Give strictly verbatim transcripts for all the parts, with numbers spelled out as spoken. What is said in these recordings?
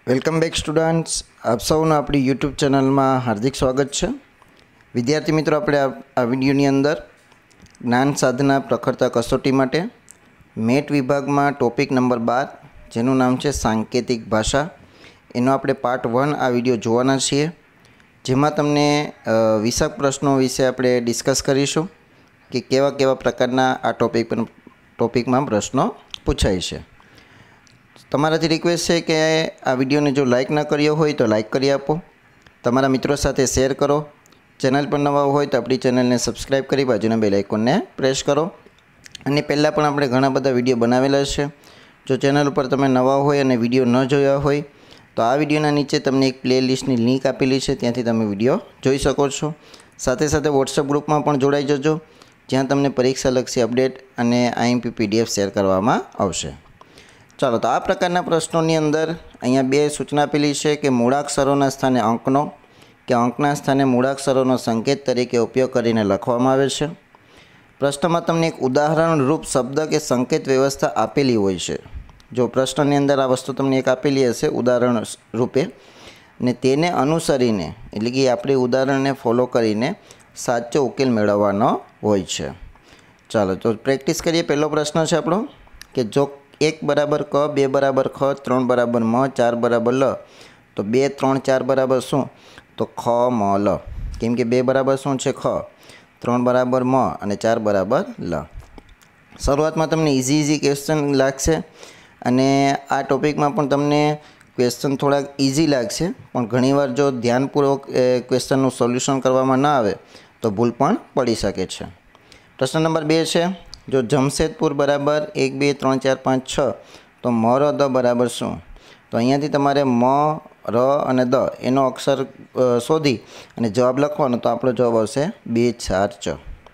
Welcome back students, આપ સૌનું આપણી યુટ્યુબ ચેનલમાં હાર્દિક સ્વાગત છે। વિદ્યાર્થી મિત્રો, આપણે આ વિડીયોની અંદર જ્ઞાન સાધના પ્રખરતા કસોટી માટે મેટ વિભાગમાં ટોપિક નંબર બાર, જેનું નામ છે સાંકેતિક ભાષા, એનો આપણે પાર્ટ વન આ વિડીયો જોવાના છીએ, જેમાં તમને વીસક પ્રશ્નો વિશે આપણે ડિસ્કસ કરીશું કે કેવા કેવા પ્રકારના આ ટોપિક પર ટોપિકમાં પ્રશ્નો પૂછાય છે। તમારાથી રિક્વેસ્ટ છે કે આ વિડીયોને જો લાઇક ન કર્યો હોય તો લાઇક કરી આપો, તમારા મિત્રો સાથે શેર કરો, ચેનલ પર નવા હોય તો આપણી ચેનલને સબસ્ક્રાઈબ કરી બાજુના બેલ આઇકોનને પ્રેસ કરો। અને પહેલાં પણ આપણે ઘણા બધા વિડીયો બનાવેલા છે। જો ચેનલ ઉપર તમે નવા હોય અને વિડીયો ન જોયા હોય તો આ વિડીયોના નીચે તમને એક પ્લેલિસ્ટની લિંક આપેલી છે, ત્યાંથી તમે વિડીયો જોઈ શકો છો। સાથે સાથે વોટ્સઅપ ગ્રુપમાં પણ જોડાઈ જજો, જ્યાં તમને પરીક્ષાલક્ષી અપડેટ અને આઈએમપી પીડીએફ શેર કરવામાં આવશે। ચાલો, તો આ પ્રકારના પ્રશ્નોની અંદર અહીંયા બે સૂચના આપેલી છે કે મૂળાક્ષરોના સ્થાને અંકનો કે અંકના સ્થાને મૂળાક્ષરોનો સંકેત તરીકે ઉપયોગ કરીને લખવામાં આવે છે। પ્રશ્નમાં તમને એક ઉદાહરણરૂપ શબ્દ કે સંકેત વ્યવસ્થા આપેલી હોય છે। જો પ્રશ્નની અંદર આ વસ્તુ તમને એક આપેલી હશે ઉદાહરણ રૂપે, ને તેને અનુસરીને એટલે કે આપણે ઉદાહરણને ફોલો કરીને સાચો ઉકેલ મેળવવાનો હોય છે। ચાલો, તો પ્રેક્ટિસ કરીએ। પહેલો પ્રશ્ન છે આપણો કે જો એક બરાબર ક, બે બરાબર ખ, ત્રણ બરાબર મ, ચાર બરાબર લ, તો બે ત્રણ ચાર બરાબર શું? તો ખ મ લ। કેમ કે બે બરાબર શું છે? ખ, ત્રણ બરાબર મ અને ચાર બરાબર લ। શરૂઆતમાં તમને ઇઝી ઇઝી ક્વેશ્ચન લાગશે અને આ ટોપિકમાં પણ તમને ક્વેશ્ચન થોડાક ઇઝી લાગશે, પણ ઘણીવાર જો ધ્યાનપૂર્વક ક્વેશ્ચનનું સોલ્યુશન કરવામાં ન આવે તો ભૂલ પણ પડી શકે છે। પ્રશ્ન નંબર બે છે, જો જમશેદપુર બરાબર એક બે ત્રણ ચાર પાંચ છ, તો મ ર દ બરાબર શું? તો અહીંયાથી તમારે મ ર અને દ એનો અક્ષર શોધી અને જવાબ લખવાનો, તો આપણો જવાબ આવશે બે ચાર ચ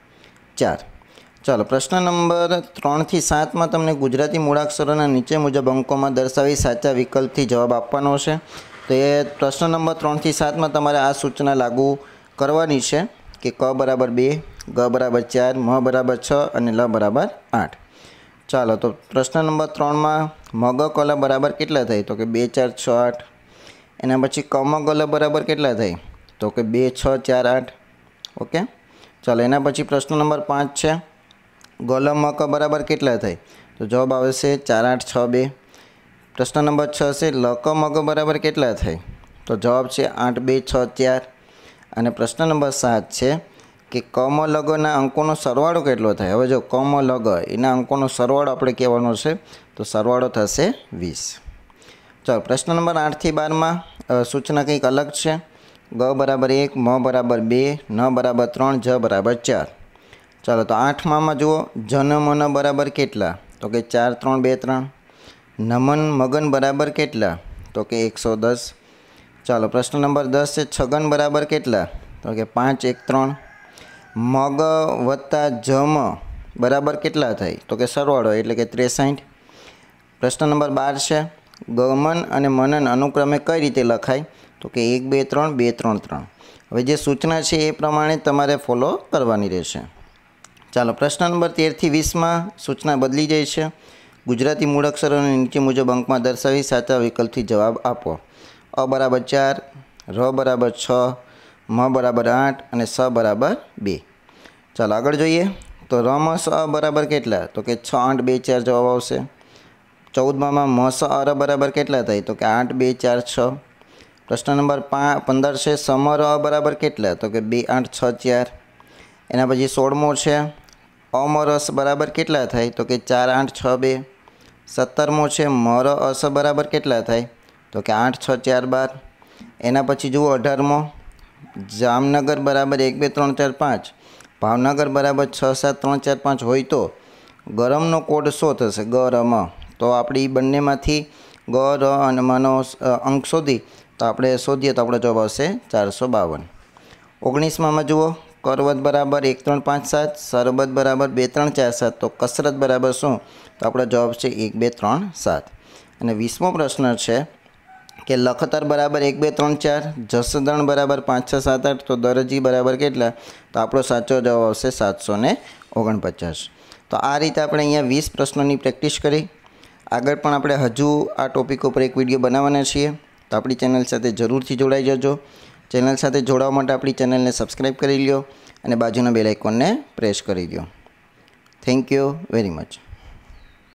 ચાર। ચાલો, પ્રશ્ન નંબર ત્રણથી સાતમાં તમને ગુજરાતી મૂળાક્ષરોના નીચે મુજબ અંકોમાં દર્શાવી સાચા વિકલ્પથી જવાબ આપવાનો છે। તો એ પ્રશ્ન નંબર ત્રણથી સાતમાં તમારે આ સૂચના લાગુ કરવાની છે કે ક બરાબર બે, ગ બરાબર ચાર, મ બરાબર છ અને લ બરાબર આઠ। ચાલો, તો પ્રશ્ન નંબર ત્રણમાં મગ કલ બરાબર કેટલા થાય? તો કે બે ચાર છ આઠ। એના પછી કમ ગલ બરાબર કેટલા થાય? તો કે બે છ ચાર આઠ। ઓકે, ચાલો, એના પછી પ્રશ્ન નંબર પાંચ છે, ગલ મક બરાબર કેટલા થાય? તો જવાબ આવશે ચાર આઠ છ બે। પ્રશ્ન નંબર છ છે, લક મગ બરાબર કેટલા થાય? તો જવાબ છે આઠ બે છ ચાર। અને પ્રશ્ન નંબર સાત છે કે કમ લગના અંકોનો સરવાળો કેટલો થાય? હવે જો કમ લગ એના અંકોનો સરવાળો આપણે કહેવાનો છે, તો સરવાળો થશે વીસ। ચાલો, પ્રશ્ન નંબર આઠથી બારમાં સૂચના કંઈક અલગ છે। ગ બરાબર એક, મ બરાબર બે, ન બરાબર ત્રણ, જ બરાબર ચાર। ચાલો, તો આઠમાં જુઓ, જન મન બરાબર કેટલા? તો કે ચાર ત્રણ બે ત્રણ। નમન મગન બરાબર કેટલા? તો કે એકસો દસ। ચાલો, પ્રશ્ન નંબર દસ છે, છગન બરાબર કેટલા? તો કે પાંચ એક ત્રણ। મગ વત્તા જમ બરાબર કેટલા થાય? તો કે સરવાળો એટલે કે ત્રેસાઠ। પ્રશ્ન નંબર બાર છે, ગમન અને મનન અનુક્રમે કઈ રીતે લખાય? તો કે એક બે ત્રણ, બે ત્રણ ત્રણ। હવે જે સૂચના છે એ પ્રમાણે તમારે ફોલો કરવાની રહેશે। ચાલો, પ્રશ્ન નંબર તેરથી વીસમાં સૂચના બદલી જાય છે। ગુજરાતી મૂળાક્ષરોને નીચે મુજબ અંકમાં દર્શાવી સાચા વિકલ્પથી જવાબ આપો। અ બરાબર ચાર, ર બરાબર છ, મ બરાબર આઠ અને સ બરાબર બે। ચાલો, આગળ જોઈએ તો રમ સ બરાબર કેટલા? તો કે છ આઠ બે ચાર જવાબ આવશે। ચૌદમાં મ સ અર બરાબર કેટલા થાય? તો કે આઠ બે ચાર છ। પ્રશ્ન નંબર પા પંદર છે, સમ ર બરાબર કેટલા? તો કે બે આઠ છ ચાર। એના પછી સોળમો છે, અમ રસ બરાબર કેટલા થાય? તો કે ચાર આઠ છ બે। સત્તરમો છે, મ ર અસ બરાબર કેટલા થાય? તો કે આઠ છ ચાર બાર। એના પછી જુઓ અઢારમો, જામનગર બરાબર એક બે ત્રણ ચાર પાંચ, ભાવનગર બરાબર છ સાત ત્રણ ચાર પાંચ હોય તો ગરમનો કોડ શું થશે? ગ ર મ। તો આપણે એ બંનેમાંથી ગ ર અને મનો અંક શોધી તો આપણે શોધીએ તો આપણો જવાબ આવશે ચારસો બાવન। ઓગણીસમાં જુઓ, કરવત બરાબર એક ત્રણ પાંચ સાત, સરબત બરાબર બે ત્રણ ચાર સાત, તો કસરત બરાબર શું? તો આપણો જવાબ છે એક બે ત્રણ સાત। અને વીસમો પ્રશ્ન છે કે લખતર બરાબર એક બે ત્રણ ચાર, જસદણ બરાબર પાંચ છ સાત આઠ, તો દરજી બરાબર કેટલા? તો આપણો સાચો જવાબ આવશે સાતસો ને ઓગણપચાસ। તો આ રીતે આપણે અહીંયા વીસ પ્રશ્નોની પ્રેક્ટિસ કરી। આગળ પણ આપણે હજુ આ ટોપિક ઉપર એક વિડીયો બનાવવાના છીએ, તો આપણી ચેનલ સાથે જરૂરથી જોડાઈ જજો. ચેનલ સાથે જોડાવા માટે આપણી ચેનલને સબસ્ક્રાઈબ કરી લ્યો અને બાજુના બેલ આઇકોનને પ્રેસ કરી દો. Thank you very much.